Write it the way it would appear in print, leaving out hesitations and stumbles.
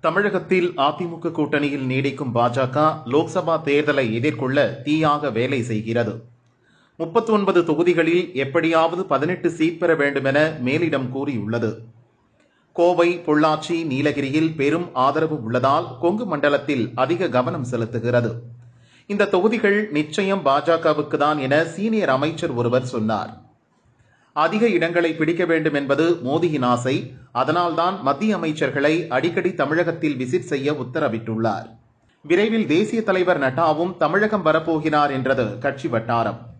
தமிழகத்தில் அதிமுக கூட்டணியில் நீடிக்கும் பாஜக லோக்சபா தேர்தலை எதிர்கொள்ள தீயாக வேலை செய்கிறது. 39 தொகுதிகளில் எப்படியாவது 18 சீட் பெற வேண்டும் என மேலிடம் கூறியுள்ளது. கோவை, பொள்ளாச்சி, நீலகிரியில் பெரும் ஆதரவு உள்ளதால் கொங்கு மண்டலத்தில் அதிக கவனம் செலுத்துகிறது. இந்த தொகுதிகள் நிச்சயம் பாஜகவுக்கு தான் என சீனியர் அமைச்சர் ஒருவர் சொன்னார். அதிக இடங்களை பிடிக்க வேண்டும் என்பது மோடியின் ஆசை. அதனால்தான் மத்திய அமைச்சர்களை அடிக்கடி தமிழகத்தில் விசிட் செய்ய உத்தரவிட்டுள்ளார். விரைவில் தேசிய தலைவர் நட்டாவும் தமிழகம் வரப்போகிறார் என்றது கட்சி வட்டாரம்.